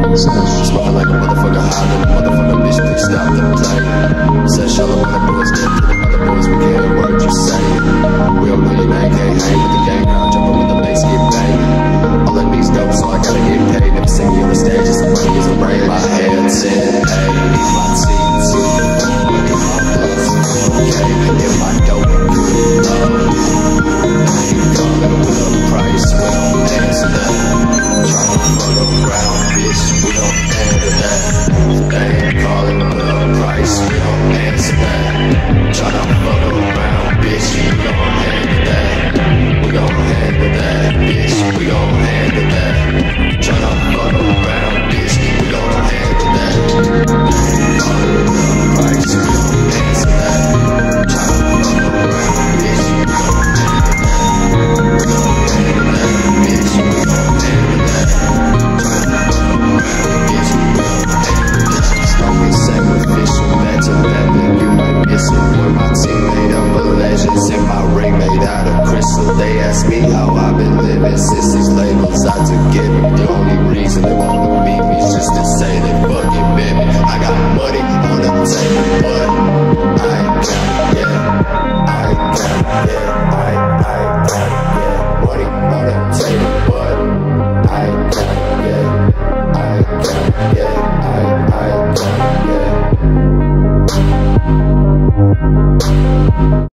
Smoking like a motherfucker high, little motherfucker bitch, please stop the play. Said show the mother boys, get to the mother boys, we can't hear what you say. We don't know your name, can't hang with the gang crowd, jumping with the bass, get banged. All that beats dope, so I gotta get paid. Never sing me on the stage, just the money is a brain. My head said, hey, need my teeth, need my books, okay. If I don't good, I ain't coming with a price, we don't answer that. Tryna fuck around, bitch, we don't handle that. They ain't calling with a price, we don't answer that. Tryna fuck around, bitch, we gon' handle that. We gon' handle that, bitch, we gon' handle that. Tryna fuck around, bitch, we gon' handle that. They ain't calling with a price, we don't answer that. Tryna fuck around, bitch, we gon' handle that. We gon' handle that, bitch, we gon' handle that. Tryna fuck around, bitch, we gon' handle that. Don't sacrificial, that's a weapon, you might miss it. When my team made up of legends and my ring made out of crystal. They ask me how I've been living since these labels I took give me. The only reason they wanna beat me is just to say they fucking bit me. I got money on the table, but I ain't got it yet. I ain't got it yet. I ain't got it yet. Money on the table, but I ain't got it yet. I ain't got it yet. I ain't got it yet.